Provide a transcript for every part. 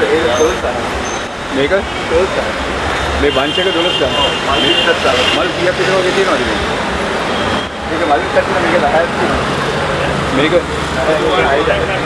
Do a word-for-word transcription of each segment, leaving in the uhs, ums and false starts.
මේක මේ බන්ච් එක දොළොස් ගන්න. මල් විස්සක් ගන්න. මල් කීයක් විතර වගේ තියෙනවද මේ? මේක මල් විස්සක් තියෙනවා මේක දහයක් තියෙනවා. මේක හයයි.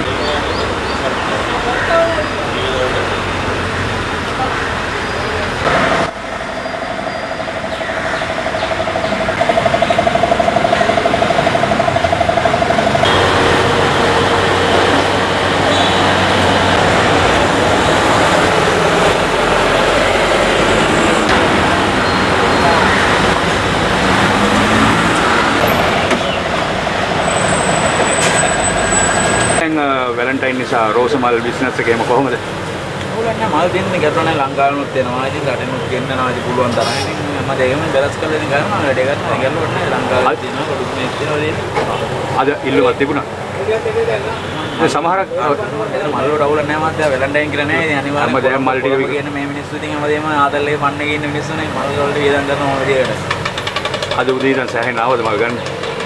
වැලන්ටයින් නිසා රෝස මල් බිස්නස් එකේම කොහොමද? ඕගොල්ලෝ මල් දෙන්නේ ගැටුණා ලංකාවෙනුත් දෙනවා. ඉතින් රටෙනුත් ගෙන්නනවා. ඉතින් පුළුවන් තරම්. ඉතින් මම දෙකම බැලන්ස් කරලා ඉතින් ගන්නවා. වැඩේ ගන්නවා. ගැල්ලුවට නෑ ලංකාවේ තියෙනවා. පොඩි මේක තියෙනවා දෙන්නේ. අද ඉල්ලුමක් තිබුණා. ඒ සමහරක් මල් වල අවුල නෑ මාත්‍යා වැලන්ටයින් කියලා නෑ. ඉතින් අනිවාර්යයෙන්ම හැමදේම මල් ටික කියන්නේ මේ මිනිස්සු ඉතින් හැමදේම ආදල්ලේ පන්නේ ඉන්න මිනිස්සුනේ මල් වලට වියදම් කරනවා විදියට. අද උදේ ඉඳන් සෑහෙන ආවද මල් ගන්න?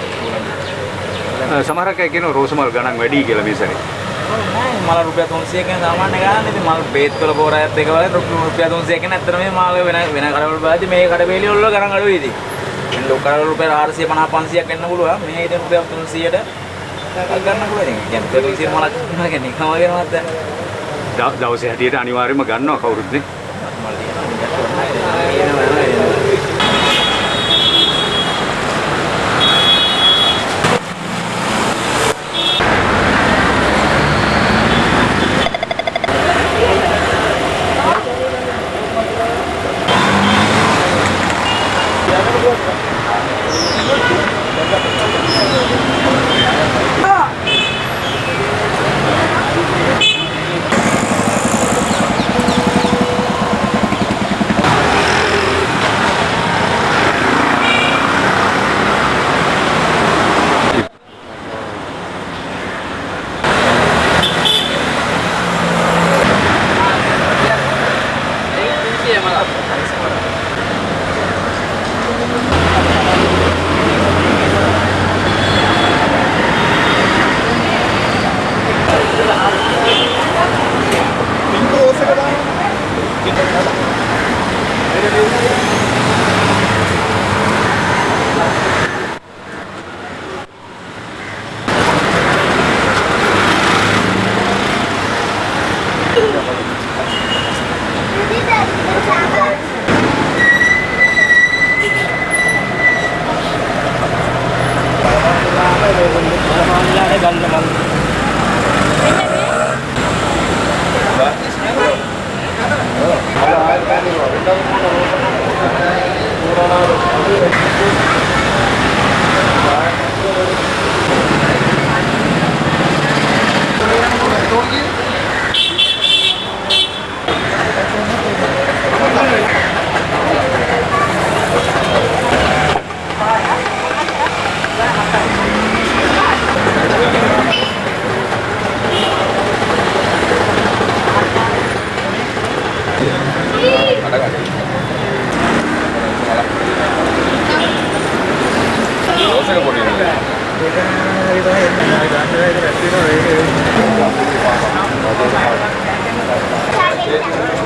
සමහරක් අය කියනවා රෝස මල් ගණන් වැඩි කියලා මේ සැරේ. නෑ මල රුපියල් තුන්සිය කියන සාමාන්‍ය ගානක් ඉතින් මල් බේත් වල පොරායත් එක වල රුපියල් තුන්සිය කියන ඇත්තට මේ මාළු වෙන වෙන කඩවල බලද්දි මේ කඩවේලිය වල ගණන් අඩුයි ඉතින්. මේ ලෝකවල රුපියල් හාරසිය පනහ පන්සියක් එන්න පුළුවන්. මේ ඉතින් රුපියල් තුන්සියට ගන්න පුළුවන්. ඉතින් කියන්නේ තුන්සිය මලක් ගන්නවා කියන්නේ නිකම වගේ නවත් දැන්. දවසේ හැටියට අනිවාර්යයෙන්ම ගන්නවා කවුරුත් නේ. මල් තියෙනවා. Thank you.